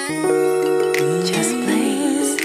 Just Blaze.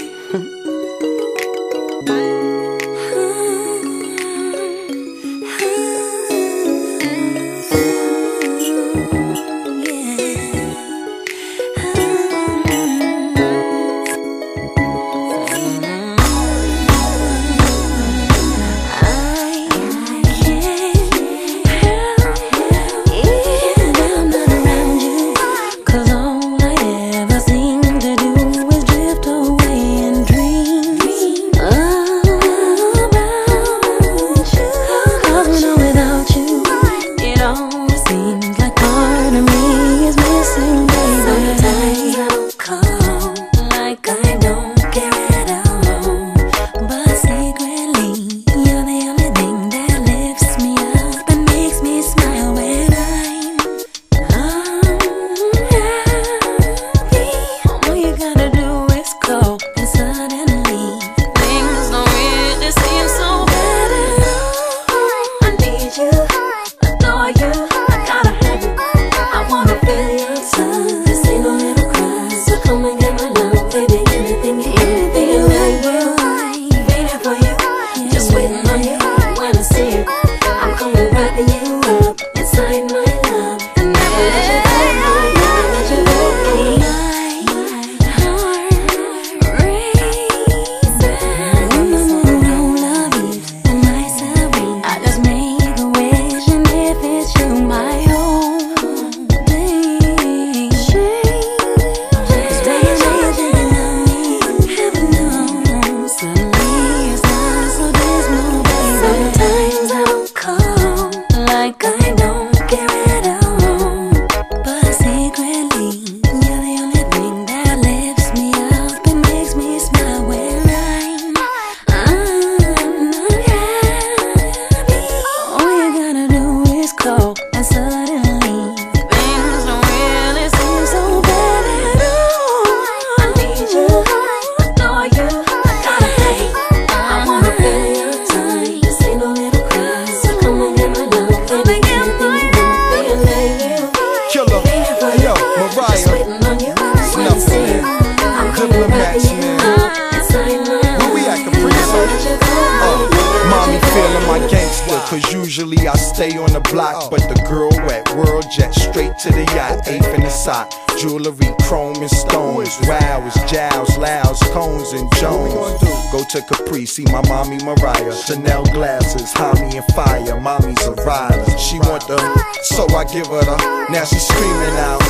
Cause usually I stay on the block, but the girl at World Jet straight to the yacht, eighth in the sock, jewelry, chrome and stones, wows, jowls, lows, cones and Jones. Go to Capri, see my mommy Mariah, Chanel glasses, Homie and fire, mommy's a rider. She want the, so I give her the, now she screaming out.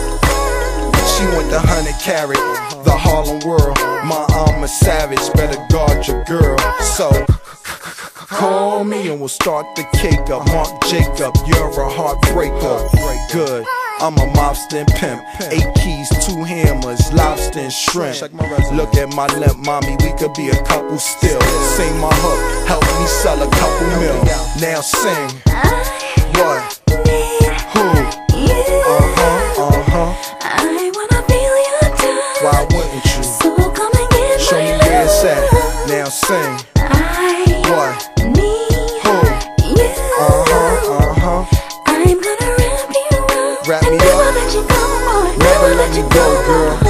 She want the 100 carat, the Harlem World. My arm a savage, better guard your girl. So call me and we'll start the cake up. Mark Jacob, you're a heartbreaker. Good, I'm a mobster and pimp. 8 keys, 2 hammers, lobster and shrimp. Look at my limp, mommy, we could be a couple still. Sing my hook, help me sell a couple mil. Now sing. What? Who? I wanna feel your touch. Why wouldn't you? So come and get show me where it's at. Now sing. What? I'm gonna wrap you up and never let you go, boy. Never let me go, girl.